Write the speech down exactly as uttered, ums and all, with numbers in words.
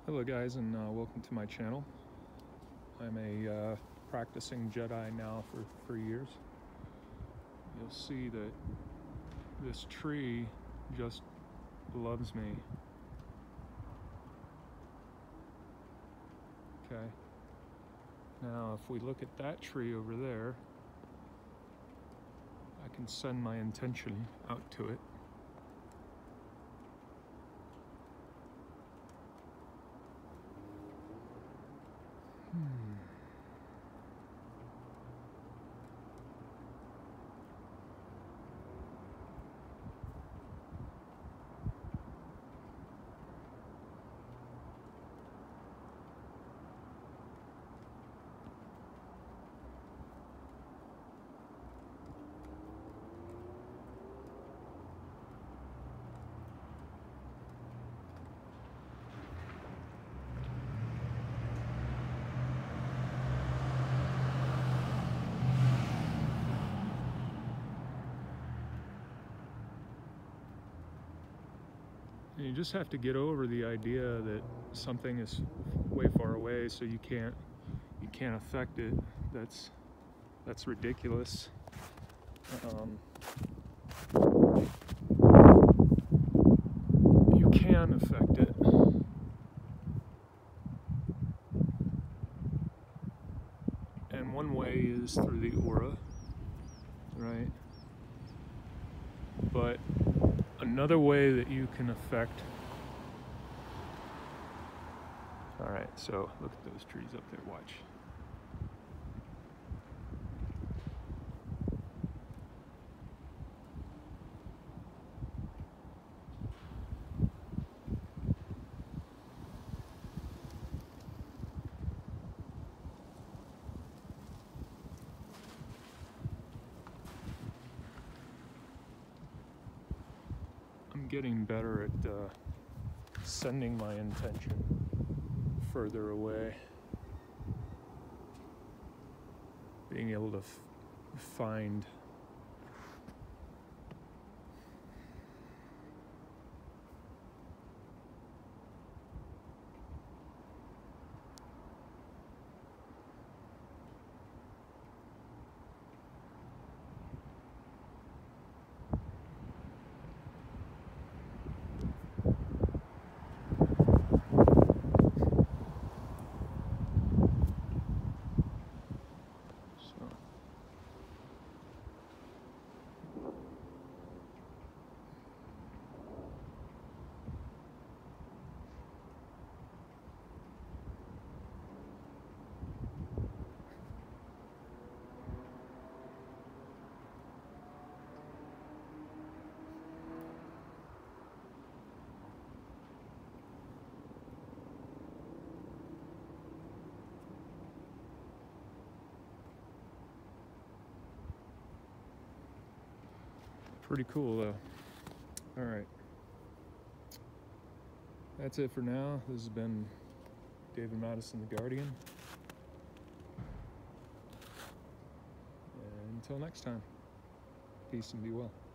Hello guys, and uh, welcome to my channel. I'm a uh, practicing Jedi now for three years. You'll see that this tree just loves me. Okay. Now if we look at that tree over there, I can send my intention out to it. Hmm. You just have to get over the idea that something is way far away, so you can't you can't affect it. That's that's ridiculous. Um, you can affect it. And one way is through the aura, right? But another way that you can affect. All right, so look at those trees up there, watch. I'm getting better at uh, sending my intention further away. Being able to f find pretty cool though. All right. That's it for now. This has been David Madison, the Guardian. And until next time, peace and be well.